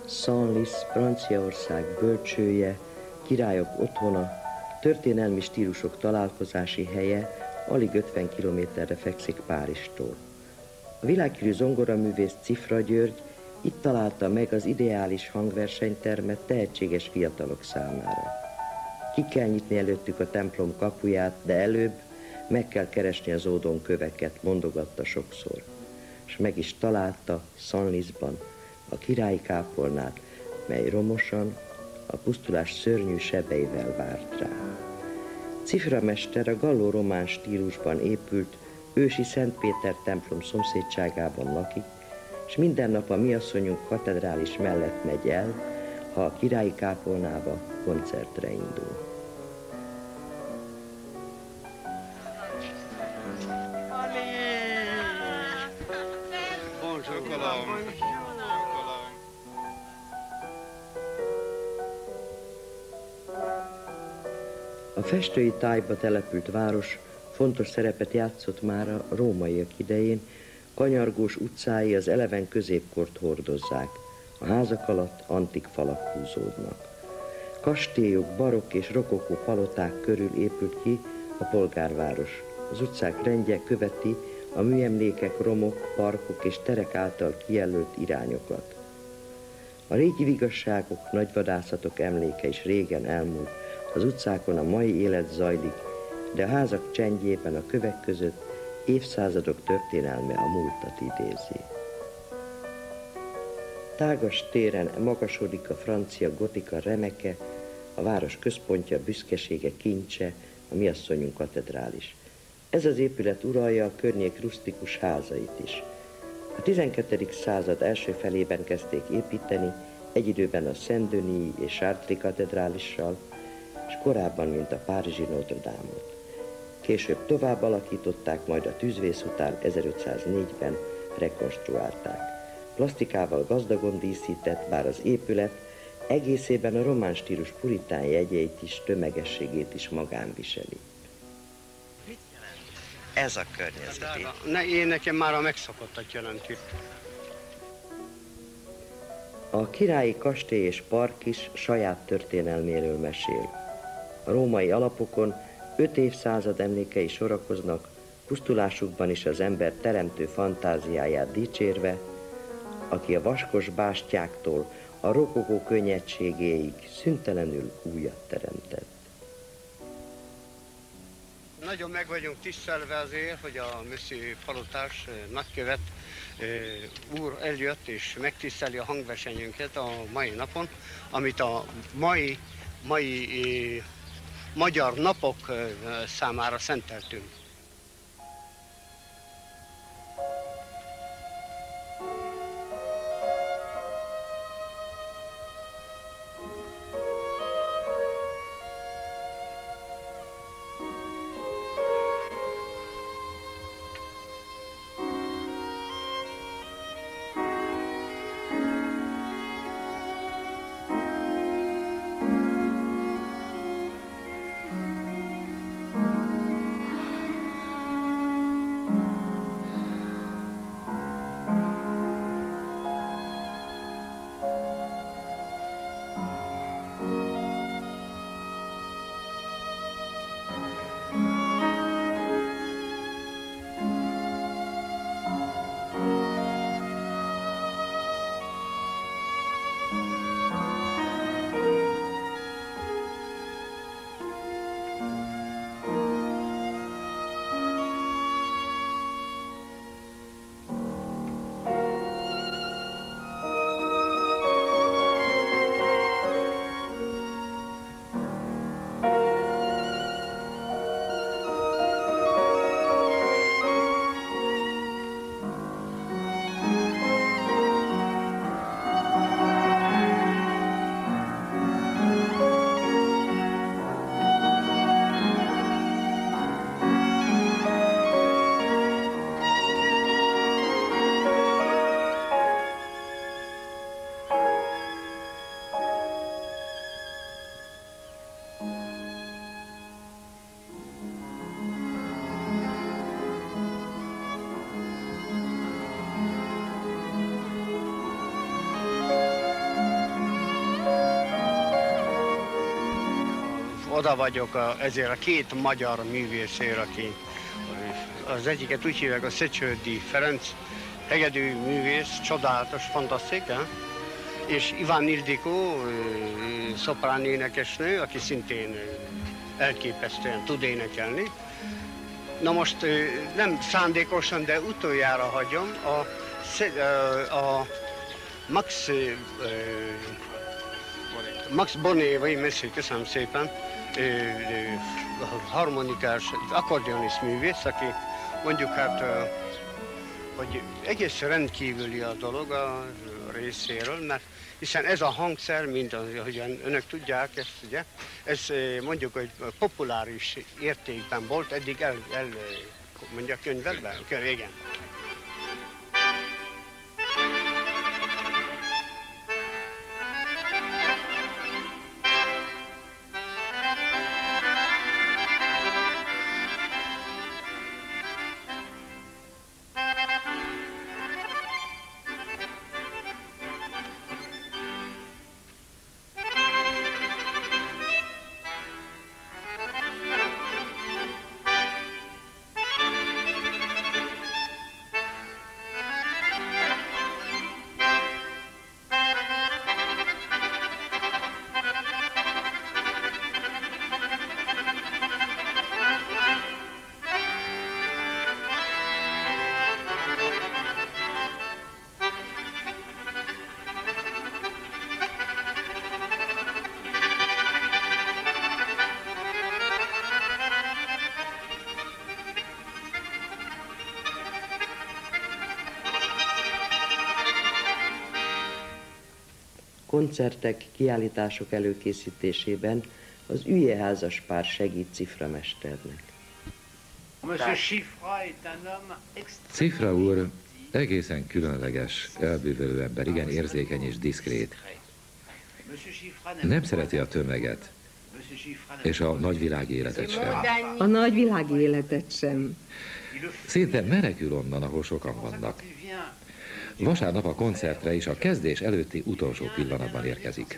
Senlis, Franciaország bölcsője, királyok otthona, történelmi stílusok találkozási helye, alig 50 kilométerre fekszik Párizstól. A világhírű zongoraművész Cifra György itt találta meg az ideális hangversenytermet tehetséges fiatalok számára. Ki kell nyitni előttük a templom kapuját, de előbb meg kell keresni az ódonköveket, mondogatta sokszor. És meg is találta Senlisban a királyi kápolnát, mely romosan, a pusztulás szörnyű sebeivel várt rá. Ciframester a galló-román stílusban épült ősi Szent Péter templom szomszédságában lakik, és minden nap a Mi Asszonyunk katedrális mellett megy el, ha a királyi kápolnába koncertre indul. A festői tájba települt város fontos szerepet játszott már a rómaiak idején, kanyargós utcái az eleven középkort hordozzák, a házak alatt antik falak húzódnak. Kastélyok, barokk és rokokó paloták körül épült ki a polgárváros. Az utcák rendje követi a műemlékek, romok, parkok és terek által kijelölt irányokat. A régi vigasságok, nagyvadászatok emléke is régen elmúlt, az utcákon a mai élet zajlik, de a házak csendjében a kövek között évszázadok történelme a múltat idézi. Tágas téren magasodik a francia gotika remeke, a város központja, büszkesége, kincse, a Mi Asszonyunk katedrális. Ez az épület uralja a környék rusztikus házait is. A 12. század első felében kezdték építeni, egy időben a Saint-Denis és Chartres katedrálissal, és korábban, mint a párizsi Notre Dame-ot. Később tovább alakították, majd a tűzvész után 1504-ben rekonstruálták. Plasztikával gazdagon díszített, bár az épület egészében a román stílus puritán jegyeit is, tömegességét is magán viseli. Mit jelent ez a környezeti? Én nekem már a megszokottat jelenti. A királyi kastély és park is saját történelméről mesél. A római alapokon 5 évszázad emlékei sorakoznak, pusztulásukban is az ember teremtő fantáziáját dicsérve, aki a vaskos bástyáktól a rokokó könnyedségéig szüntelenül újat teremtett. Nagyon meg vagyunk tisztelve azért, hogy a Monsieur Palotás nagykövet úr eljött és megtiszteli a hangversenyünket a mai napon, amit a mai magyar napok számára szenteltünk. oda vagyok ezért a két magyar művészért, aki az egyiket úgy hívják, a Széchenyi Ferenc, hegedű művész, csodálatos, fantasztikus, és Iván Ildikó, szoprán énekesnő, aki szintén elképesztően tud énekelni. Na most nem szándékosan, de utoljára hagyom a Max Bonnet, vagy Messi, köszönöm szépen, harmonikás, akkordeonist művész, aki mondjuk hát, hogy egész rendkívüli a dolog a részéről, mert hiszen ez a hangszer, mint ahogyan önök tudják, ezt, ugye, ez mondjuk, hogy populáris értékben volt, eddig mondja könyvekben? Igen. Koncertek, kiállítások előkészítésében az Üje házas pár segít ciframesternek. Cifra úr egészen különleges, elbűvölő ember, igen érzékeny és diszkrét. Nem szereti a tömeget, és a nagyvilági életet sem. A nagyvilági életet sem. Szinte menekül onnan, ahol sokan vannak. Vasárnap a koncertre is a kezdés előtti utolsó pillanatban érkezik.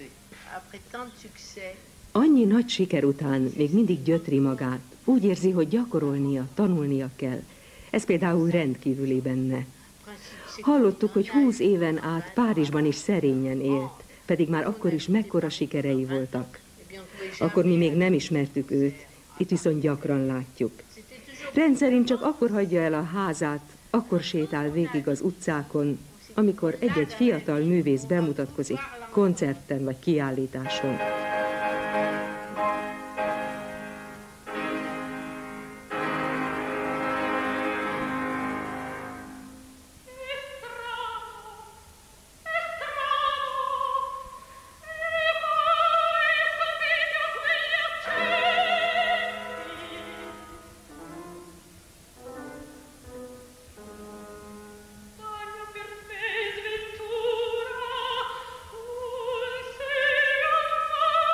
Annyi nagy siker után még mindig gyötri magát. Úgy érzi, hogy gyakorolnia, tanulnia kell. Ez például rendkívüli benne. Hallottuk, hogy 20 éven át Párizsban is szerényen élt, pedig már akkor is mekkora sikerei voltak. Akkor mi még nem ismertük őt, itt viszont gyakran látjuk. Rendszerint csak akkor hagyja el a házát, akkor sétál végig az utcákon, amikor egy-egy fiatal művész bemutatkozik koncerten vagy kiállításon. Oh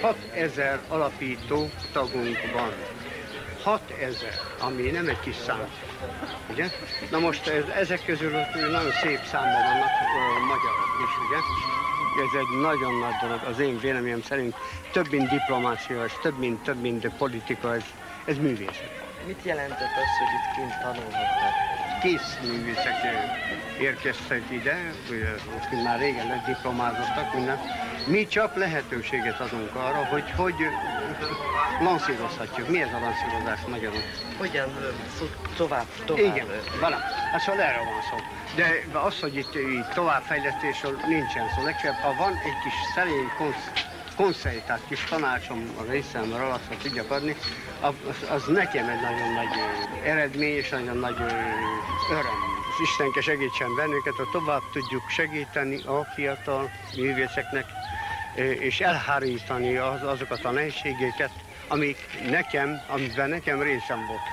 6000 alapító tagunk van. 6000, ami nem egy kis szám. Ugye? Na most ezek közül nagyon szép számban vannak magyarok is, ugye? Ez egy nagyon nagy dolog, az én véleményem szerint több mint diplomácia, és több mint politika, ez művészet. Mit jelentett az, hogy itt kint tanulhatnak? Kész művészek érkeztek ide, most már régen legdiplomázottak minden. Mi csak lehetőséget adunk arra, hogy lanszírozhatjuk. Mi ez a lanszírozás magyarul? Hogyan tovább? Igen, valami. Hát szóval erről van szó. De az, hogy itt továbbfejlesztésről nincsen szó. Legfeljebb, ha van egy kis szerény konszely, tehát kis tanácsom a részemről, azt, hogy tudjak adni, az nekem egy nagyon nagy eredmény és nagyon nagy öröm. Az Istenke segítsen bennünket, hogy tovább tudjuk segíteni a fiatal művészeknek, és elhárítani azokat a nehézségeket, amiben nekem részem volt.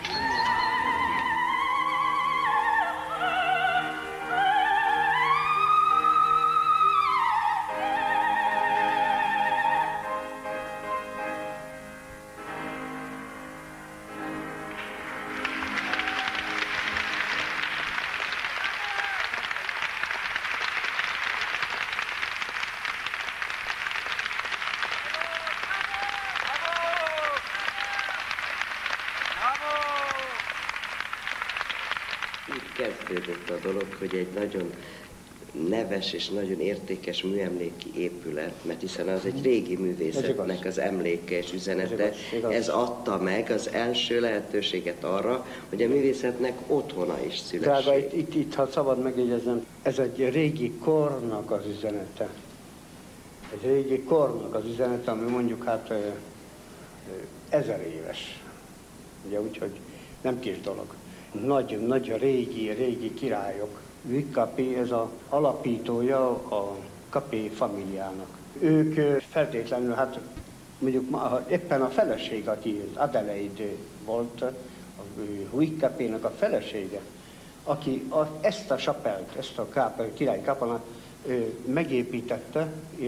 Kezdődött a dolog, hogy egy nagyon neves és nagyon értékes műemléki épület, mert hiszen az egy régi művészetnek az emléke és üzenete, ez adta meg az első lehetőséget arra, hogy a művészetnek otthona is szülessék. Drága, itt ha szabad megjegyeznem, ez egy régi kornak az üzenete. Egy régi kornak az üzenete, ami mondjuk hát 1000 éves. Ugye úgyhogy nem kis dolog. Nagy régi királyok. Louis Capet, ez az alapítója a Capet familiának. Ők feltétlenül, hát mondjuk éppen a feleség, aki Adelaide volt, a Louis Capetnek a felesége, aki ezt a chapelt, ezt a király kápolnát megépítette,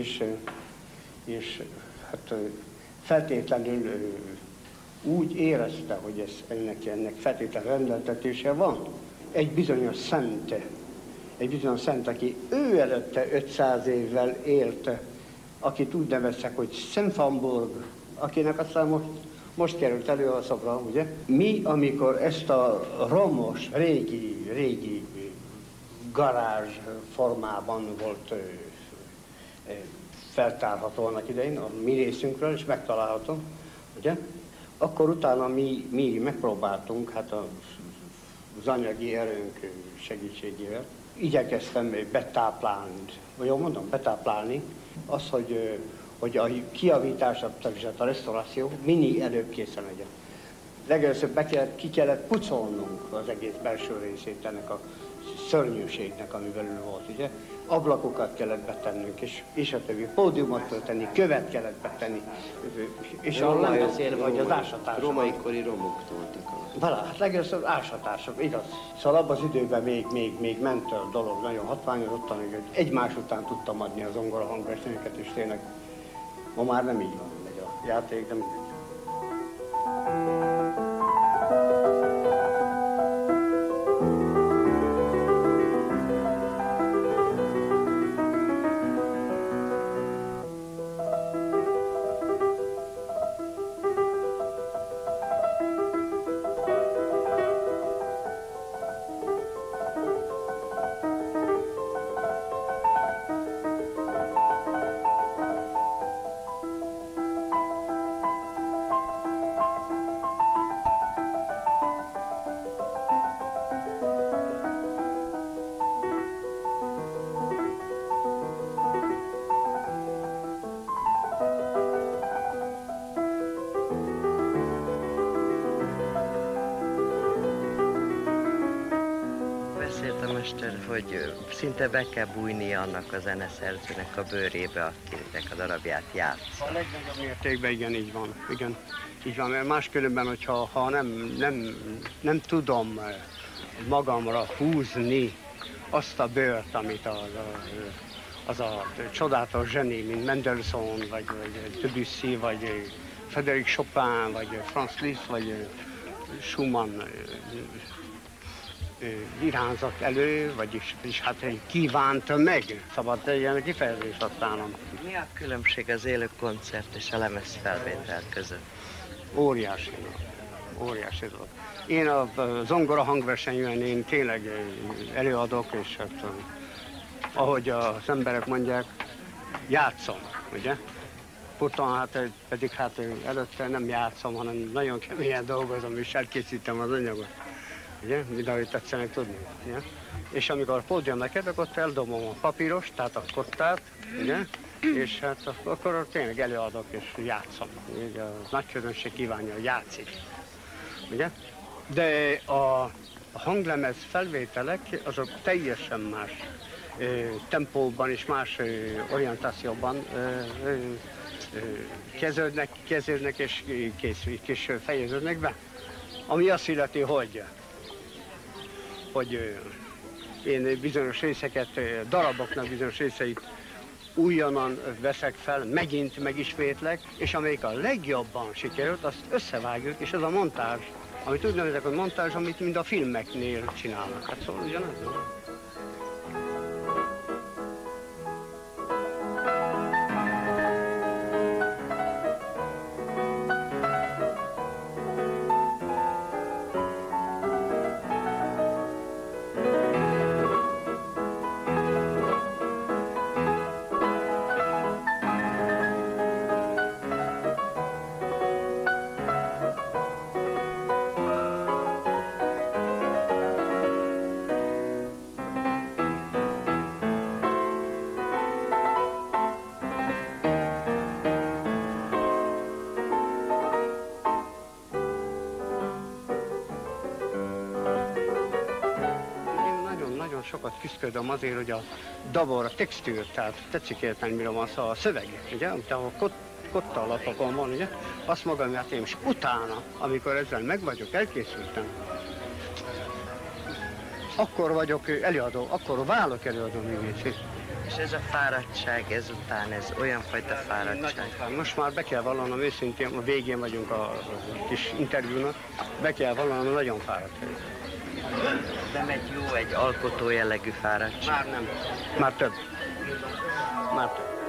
és hát feltétlenül úgy érezte, hogy ennek feltétlen rendeltetése van. Egy bizonyos szent, aki ő előtte 500 évvel élt, akit úgy neveztek, hogy Szentfamburg, akinek aztán most került elő a szobra, ugye? Mi, amikor ezt a romos, régi garázs formában volt feltárható annak idején, a mi részünkről, és megtalálható, ugye? Akkor utána mi megpróbáltunk, hát az anyagi erőnk segítségével, igyekeztem betáplálni azt, hogy a kiavítás, a restauráció minél előbb készen legyen. Legelőször ki kellett pucolnunk az egész belső részét ennek a szörnyűségnek, ami belül volt, ugye? Ablakokat kellett betennünk, és a többi pódiumot tölteni, követ kellett betenni, és arról nem beszélve, hogy az ásatások. Római kori romok toltak alatt. Valá, hát legelőször ásatások, igaz. Szóval abban az időben még ment a dolog nagyon hatványozottan, hogy egymás után tudtam adni az zongora hangversenyeket, és tényleg ma már nem így van megy a játék, de mindegy. Hogy szinte be kell bújnia annak a zeneszerzőnek a bőrébe, akinek a darabját játsz. A legnagyobb mértékben igen, így van. Igen, így van, mert máskülönben, hogyha nem tudom magamra húzni azt a bőrt, amit az a csodálatos zseni, mint Mendelssohn, vagy Debussy, vagy Frédéric Chopin, vagy Franz Liszt, vagy Schumann irányzat elő, vagyis hát kívánta meg, szabad ilyen kifejezés használom. Mi a különbség az élő koncert és a lemezfelvétel között? Óriási. Óriási dolog. Én a zongora hangversenyen én tényleg előadok, és hát, ahogy az emberek mondják, játszom, ugye? Puton, hát pedig hát előtte nem játszom, hanem nagyon keményen dolgozom, és elkészítem az anyagot. Ugye? Mind ahogy tetszenek tudni. Ugye? És amikor a pódiumra kerülök, ott eldobom a papíros, tehát a kottát, ugye? És hát akkor tényleg előadok és játszom. Ugye? A nagy közönség kívánja, hogy játszik. Ugye? De a hanglemez felvételek azok teljesen más tempóban és más orientációban kezdődnek és fejeződnek be. Ami azt illeti, hogy én bizonyos részeket, daraboknak bizonyos részeit újonnan veszek fel, megint megismétlek, és amelyik a legjobban sikerült, azt összevágjuk, és ez a montázs, amit úgy nevezek, hogy montázs, amit mind a filmeknél csinálnak. Hát szóval ugyanaz. Sokat küzdködöm azért, hogy a dabor, a textúr, tehát tetszik érteni, mire van szó, a szöveg, ugye, amit a kotta alapokon van, ugye, azt magam játszom, és utána, amikor ezzel meg vagyok, elkészültem, akkor vagyok előadó, akkor válok előadó művészét. És ez a fáradtság ezután, ez olyan fajta fáradtság? Most már be kell vallanom őszintén, a végén vagyunk a kis interjúnak, be kell vallanom, nagyon fáradt vagyok. Nem egy jó, egy alkotó jellegű fáradtság? Már nem. Már több. Már több.